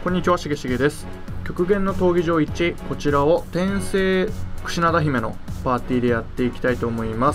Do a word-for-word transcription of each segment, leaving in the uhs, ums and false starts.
こんにちは、しげしげです。極限の闘技場いち、こちらを転生櫛灘姫のパーティーでやっていきたいと思います。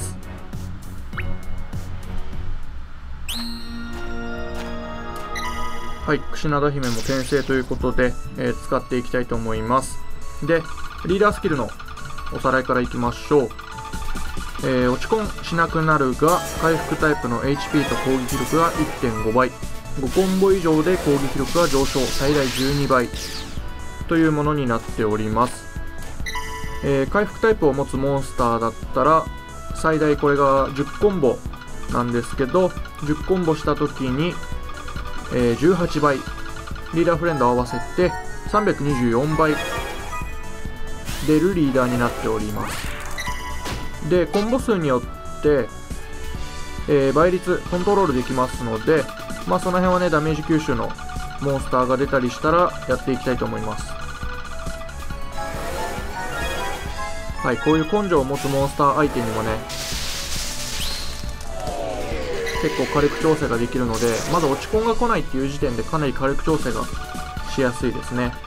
はい、櫛灘姫も転生ということで、えー、使っていきたいと思います。で、リーダースキルのおさらいからいきましょう。えー、落ちコンしなくなるが、回復タイプの エイチピー と攻撃力が いってんご 倍。ごコンボ以上で攻撃力が上昇、最大じゅうにばいというものになっております。えー、回復タイプを持つモンスターだったら最大これがじゅっコンボなんですけど、じゅっコンボした時に、えー、じゅうはちばい、リーダーフレンド合わせてさんびゃくにじゅうよんばい出るリーダーになっております。で、コンボ数によって、えー、倍率コントロールできますので、まあその辺はね、ダメージ吸収のモンスターが出たりしたらやっていきたいと思います。はい、こういう根性を持つモンスター相手にもね、結構火力調整ができるので、まだ落ち込んが来ないっていう時点でかなり火力調整がしやすいですね。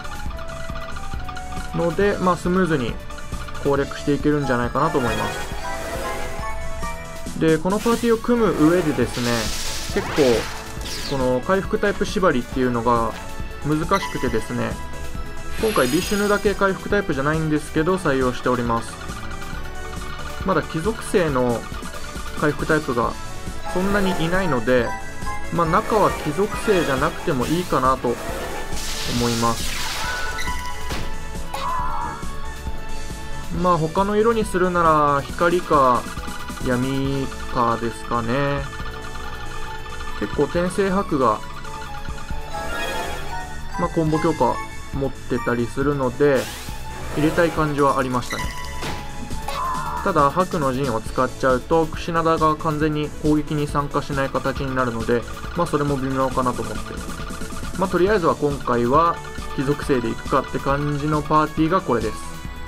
ので、まあスムーズに攻略していけるんじゃないかなと思います。で、このパーティーを組む上でですね、結構この回復タイプ縛りっていうのが難しくてですね、今回ビシュヌだけ回復タイプじゃないんですけど採用しております。まだ貴族性の回復タイプがそんなにいないので、まあ中は貴族性じゃなくてもいいかなと思います。まあ他の色にするなら光か闇かですかね。結構転生白が、まあ、コンボ強化持ってたりするので入れたい感じはありましたね。ただ白の陣を使っちゃうと櫛灘が完全に攻撃に参加しない形になるので、まあそれも微妙かなと思って、まあとりあえずは今回は貴族性でいくかって感じのパーティーがこれです。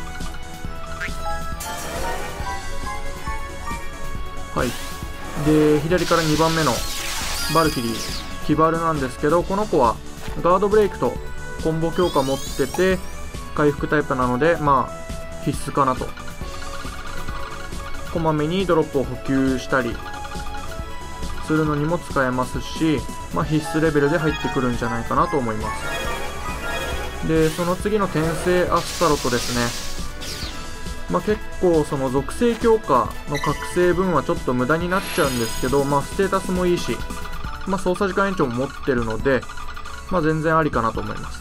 はい。で、左からにばんめのバルキリー、キバルなんですけど、この子はガードブレイクとコンボ強化持ってて回復タイプなので、まあ必須かなと。こまめにドロップを補給したりするのにも使えますし、まあ、必須レベルで入ってくるんじゃないかなと思います。で、その次の転生アスタロトですね。まあ、結構その属性強化の覚醒分はちょっと無駄になっちゃうんですけど、まあ、ステータスもいいし、まあ、操作時間延長も持ってるので、まあ、全然ありかなと思います。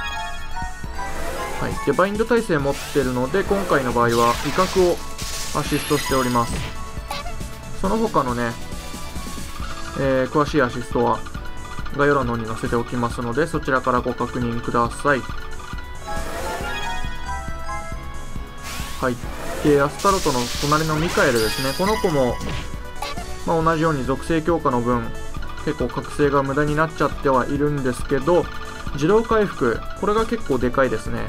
はい。で、バインド耐性持ってるので、今回の場合は威嚇をアシストしております。その他のね、えー、詳しいアシストは概要欄の方に載せておきますので、そちらからご確認ください。はい。で、アスタロトの隣のミカエルですね。この子も、まあ、同じように属性強化の分、結構覚醒が無駄になっちゃってはいるんですけど、自動回復、これが結構でかいですね。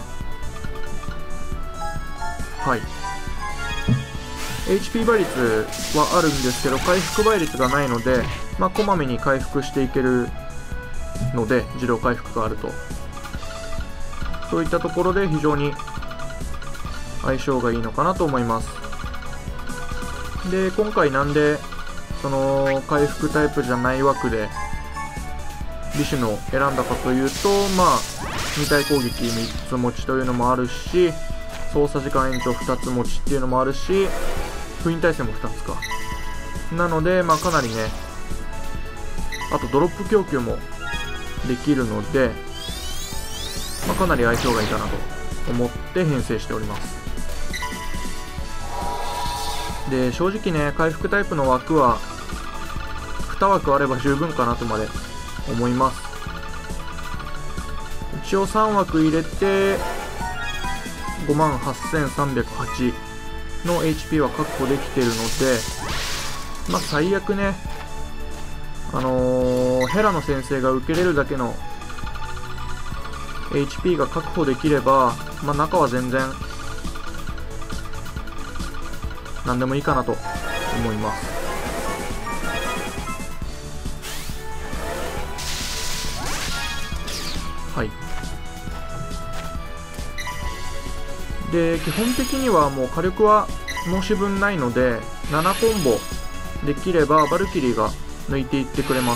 はい。エイチピー 倍率はあるんですけど、回復倍率がないので、まあ、こまめに回復していけるので、自動回復があると。そういったところで非常に相性がいいのかなと思います。で、今回なんで、その、回復タイプじゃない枠で、ビシュヌを選んだかというと、まあ、に体攻撃みっつ持ちというのもあるし、操作時間延長ふたつ持ちっていうのもあるし、封印耐性もふたつか。なので、まあかなりね、あとドロップ供給もできるので、まあ、かなり相性がいいかなと思って編成しております。で、正直ね、回復タイプの枠はに枠あれば十分かなとまで思います。一応さん枠入れてごまんはっせんさんびゃくはちの エイチピー は確保できているので、まあ最悪ね、あのー、ヘラの先生が受けれるだけの エイチピー が確保できれば、まあ中は全然何でもいいかなと思います。 はい。で、基本的にはもう火力は申し分ないので、ななコンボできればバルキリーが抜いていってくれます。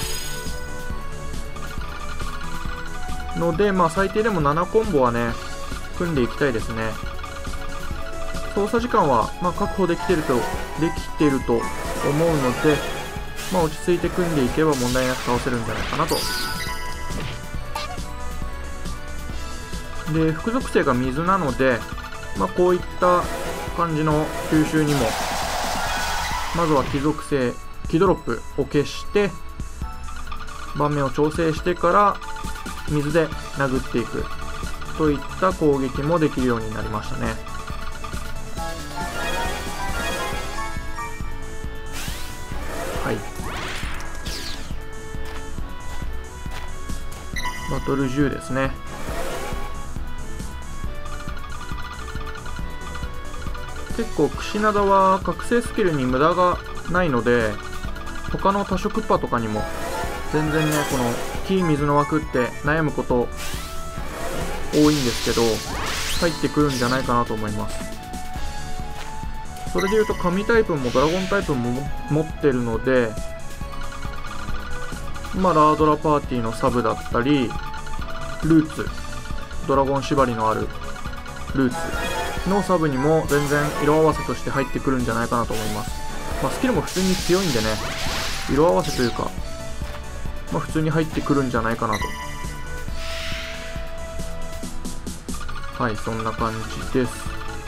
ので、まあ最低でもななコンボはね、組んでいきたいですね。操作時間は、まあ、確保できてると、できてると思うので、まあ落ち着いて組んでいけば問題なく倒せるんじゃないかなと。で、副属性が水なので、まあこういった感じの吸収にも、まずは気属性、気ドロップを消して、盤面を調整してから水で殴っていくといった攻撃もできるようになりましたね。はい。バトルじゅうですね。結構クシナダは覚醒スキルに無駄がないので、他の多色パとかにも全然ね、この木水の枠って悩むこと多いんですけど、入ってくるんじゃないかなと思います。それでいうと神タイプもドラゴンタイプも持ってるので、まあラードラパーティーのサブだったり、ルーツ、ドラゴン縛りのあるルーツのサブにも全然色合わせとして入ってくるんじゃないかなと思います。まあ、スキルも普通に強いんでね、色合わせというか、まあ、普通に入ってくるんじゃないかなと。はい、そんな感じです。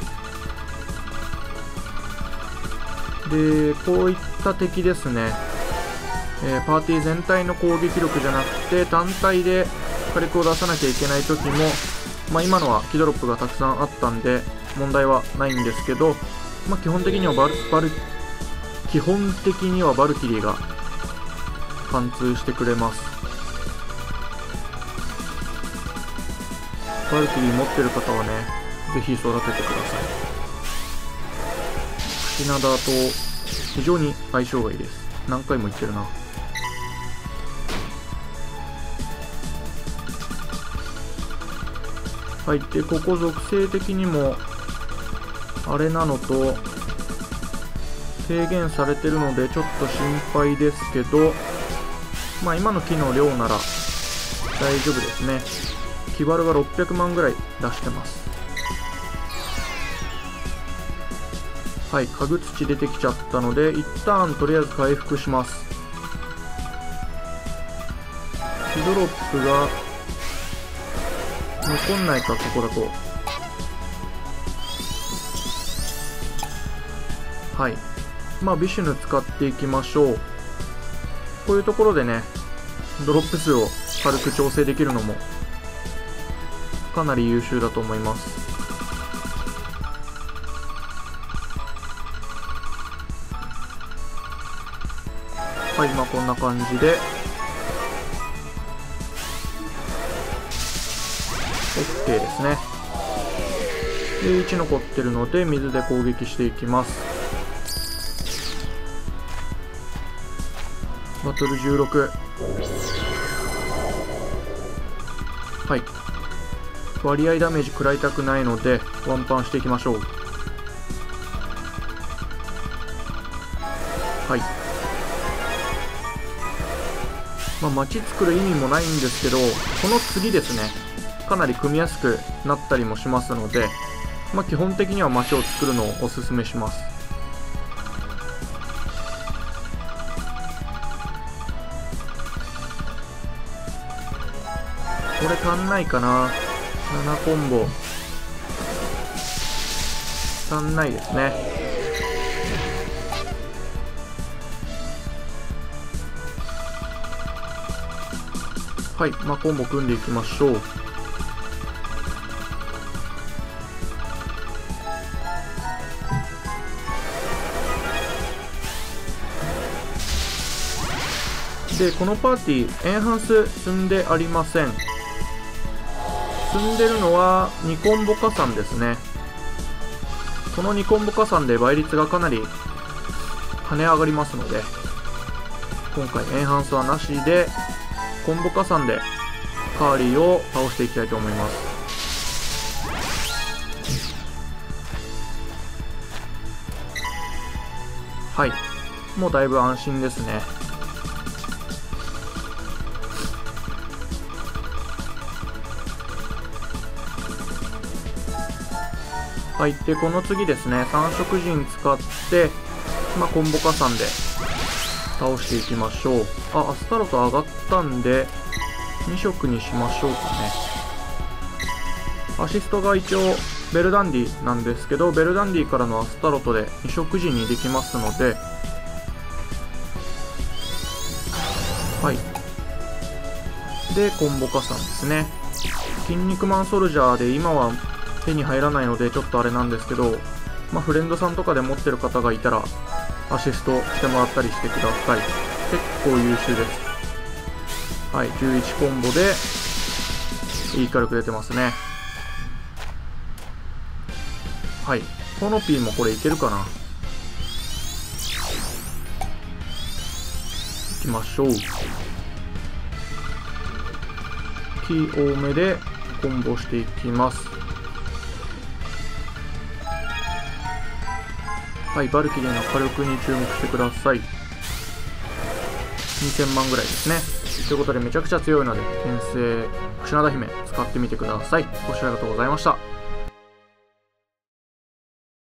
で、こういった敵ですね、えー、パーティー全体の攻撃力じゃなくて単体で火力を出さなきゃいけない時も、まあ、今のはキドロップがたくさんあったんで問題はないんですけど、まあ、基本的にはバルバル基本的にはバルキリーが貫通してくれます。バルキリー持ってる方はね、ぜひ育ててください。クシナダと非常に相性がいいです。何回も言ってるな。はい。で、ここ属性的にもあれなのと制限されてるのでちょっと心配ですけど、まあ今の木の量なら大丈夫ですね。キバルがろっぴゃくまんぐらい出してます。はい、家具土出てきちゃったので一旦とりあえず回復します。キドロップが残んないか、ここだと。はい、まあビシュヌ使っていきましょう。こういうところでね、ドロップ数を軽く調整できるのもかなり優秀だと思います。はい、まあこんな感じで OK ですね。でいち残ってるので水で攻撃していきます。バトルじゅうろく。はい、割合ダメージ食らいたくないのでワンパンしていきましょう。はい、まあ、街作る意味もないんですけど、この次ですね、かなり組みやすくなったりもしますので、まあ、基本的には街を作るのをおすすめします。これ足んないかな。ななコンボ足んないですね。はい、まあ、コンボ組んでいきましょう。で、このパーティーエンハンス積んでありません。積んでるのはにコンボ加算ですね。このにコンボ加算で倍率がかなり跳ね上がりますので、今回エンハンスはなしでコンボ加算でカーリーを倒していきたいと思います。はい、もうだいぶ安心ですね。はい、でこの次ですね、さん色陣使って、まあ、コンボ加算で倒していきましょう。あ、アスタロト上がったんでに色にしましょうかね。アシストが一応ベルダンディなんですけど、ベルダンディからのアスタロトでに色陣にできますので、はい、でコンボ加算ですね。筋肉マンソルジャーで今は手に入らないのでちょっとあれなんですけど、まあ、フレンドさんとかで持ってる方がいたらアシストしてもらったりしてください。結構優秀です。はい、じゅういちコンボでいい火力出てますね。はい、トノピーもこれいけるかな。いきましょう。キ多めでコンボしていきます。はい、バルキリーの火力に注目してください。にせんまんぐらいですね。ということでめちゃくちゃ強いので、転生、櫛灘姫使ってみてください。ご視聴ありがとうございました。